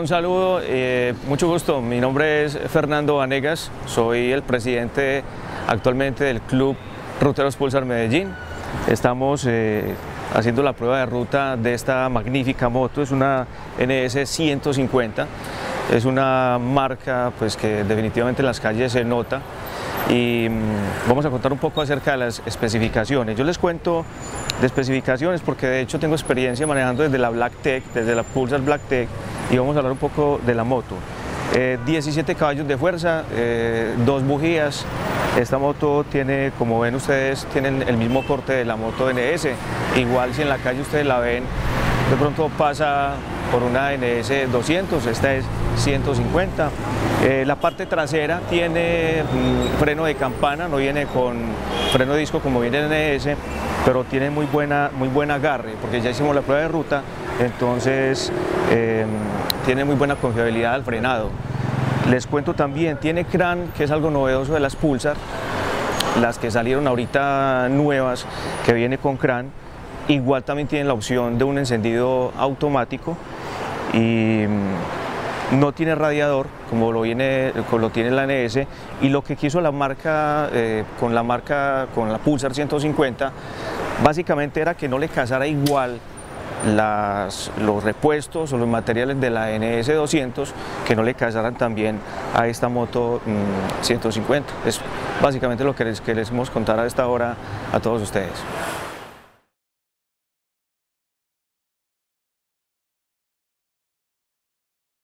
un saludo, mucho gusto. Mi nombre es Fernando Vanegas, soy el presidente actualmente del Club Ruteros Pulsar Medellín. Estamos haciendo la prueba de ruta de esta magnífica moto, es una NS 150, es una marca pues, que definitivamente en las calles se nota. Y vamos a contar un poco acerca de las especificaciones. Yo les cuento de especificaciones porque de hecho tengo experiencia manejando desde la BlackTech, desde la Pulsar BlackTech, y vamos a hablar un poco de la moto. 17 caballos de fuerza, 2 bujías. Esta moto tiene, como ven ustedes, tienen el mismo corte de la moto NS. Igual si en la calle ustedes la ven, de pronto pasa por una NS 200, esta es 150. La parte trasera tiene freno de campana, no viene con freno de disco como viene en NS, pero tiene muy buen agarre, porque ya hicimos la prueba de ruta, entonces tiene muy buena confiabilidad al frenado. Les cuento también, tiene CRAN, que es algo novedoso de las Pulsar, las que salieron ahorita nuevas, que viene con CRAN. Igual también tienen la opción de un encendido automático y no tiene radiador como lo tiene la NS, y lo que quiso la marca con la Pulsar 150 básicamente era que no le casara igual los repuestos o los materiales de la NS 200, que no le casaran también a esta moto 150. Es básicamente lo que les queremos contar a esta hora a todos ustedes.